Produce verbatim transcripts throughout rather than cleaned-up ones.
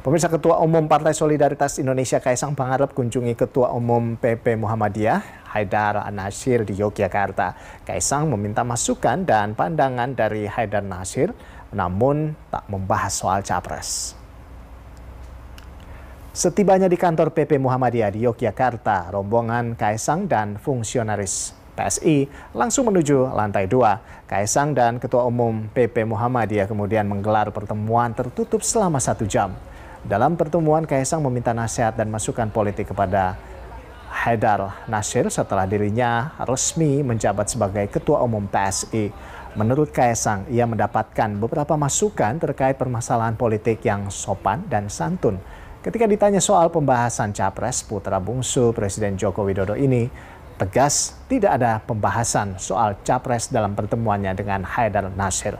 Pemirsa, Ketua Umum Partai Solidaritas Indonesia Kaisang Pangarep kunjungi Ketua Umum P P Muhammadiyah Haidar Nasir di Yogyakarta. Kaisang meminta masukan dan pandangan dari Haidar Nasir, namun tak membahas soal capres. Setibanya di kantor P P Muhammadiyah di Yogyakarta, rombongan Kaisang dan fungsionaris P S I langsung menuju lantai dua. Kaisang dan Ketua Umum P P Muhammadiyah kemudian menggelar pertemuan tertutup selama satu jam. Dalam pertemuan, Kaisang meminta nasihat dan masukan politik kepada Haidar Nasir setelah dirinya resmi menjabat sebagai Ketua Umum P S I. Menurut Kaisang, ia mendapatkan beberapa masukan terkait permasalahan politik yang sopan dan santun. Ketika ditanya soal pembahasan capres, putra bungsu Presiden Joko Widodo ini tegas tidak ada pembahasan soal capres dalam pertemuannya dengan Haidar Nasir.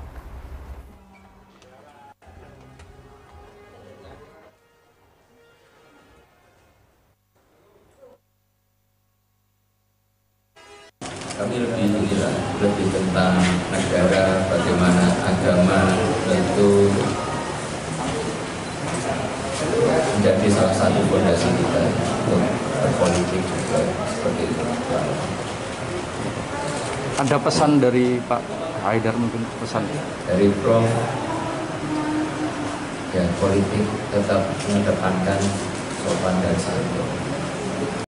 Kami lebih inilah, lebih tentang negara, bagaimana agama tentu menjadi salah satu fondasi kita untuk berpolitik juga seperti itu. Ada pesan dari Pak Haidar, mungkin pesan dari Prof ya, politik tetap mengedepankan sopan dan santun.